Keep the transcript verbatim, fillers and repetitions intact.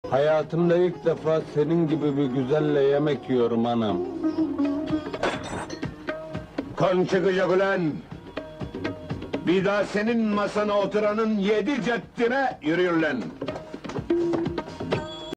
Hayatımda ilk defa senin gibi bir güzelle yemek yiyorum anam. Kan çıkacak ulan! Bir daha senin masana oturanın yedi ceddine yürüyün lan!